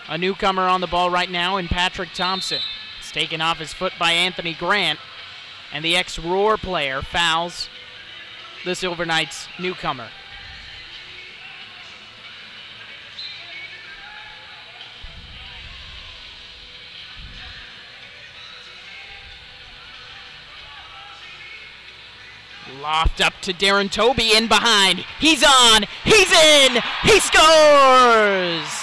A newcomer on the ball right now in Patrick Thompson. It's taken off his foot by Anthony Grant, and the ex-Roar player fouls the Silver Knights newcomer. Loft up to Darren Toby, in behind. He's on, he's in, he scores!